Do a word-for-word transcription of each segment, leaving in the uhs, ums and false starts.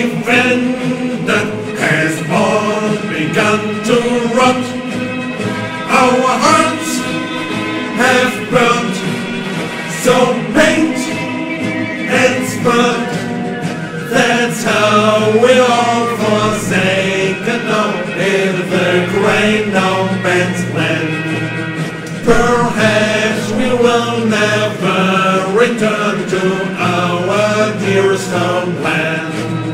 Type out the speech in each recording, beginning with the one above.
we've ended has all begun to rot. Our hearts have burnt, so paint and spurt. That's how we're all forsaken now in the grey no man's land. Perhaps we will never return to our dearest homeland.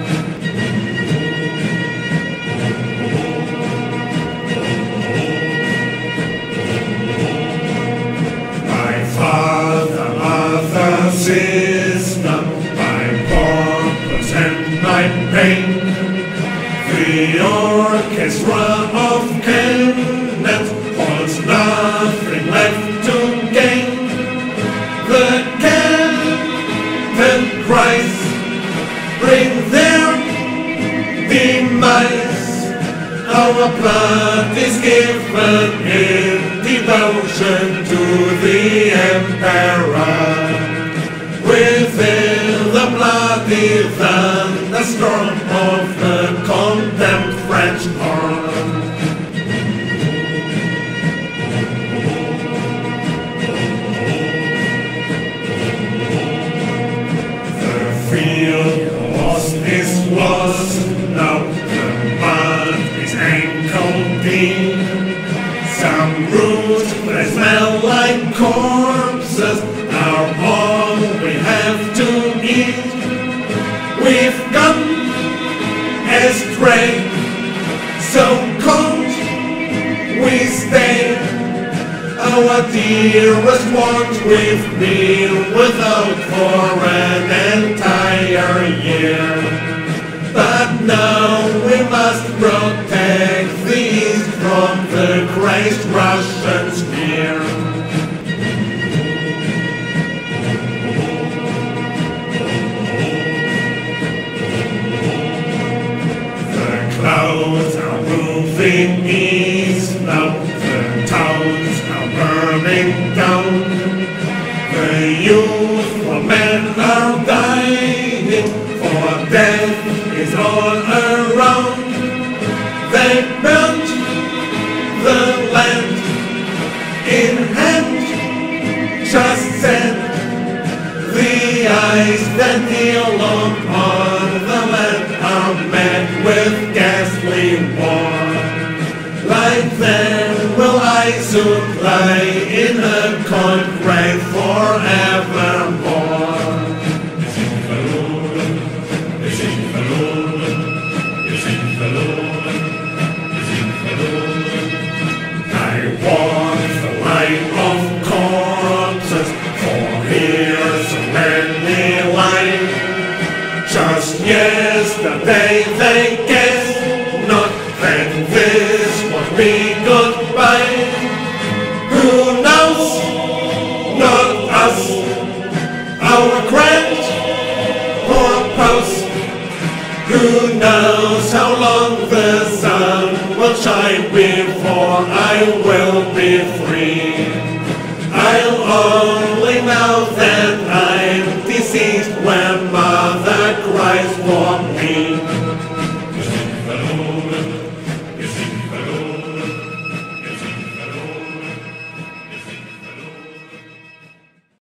My father, mother, sister, my purpose and my pain, the orchestra of cannons holds nothing left to gain. The captain cries, bring their demise. Our blood is given in devotion to the emperor. Within the bloody thunderstorm of the condemned French horn. The field lost is lost, now the mud is ankle deep. Some roots that smell like corpses are all we have to eat. We've gone astray, so cold we stay. Our dearest ones we've been without for an entire year. But now we must protect the East from the crazed Russian sneer. Clouds are moving east now, the towns are burning down. The youthful men are dying, for death is all around. They burnt the land in hand, just send the eyes that kneel upon the land are met with ghastly war. Like them will I soon lie in a cold grave forevermore. Wir sind verloren, wir sind verloren, wir sind verloren, wir sind verloren. I walk the line of corpses, for here's a many line. Just yesterday they guessed not that this would be goodbye. Who knows? Not us. Our grand purpose. Who knows how long the sun will shine before I will be free? I'll only know that I'm deceased when mother cries for me. Wir sind verloren,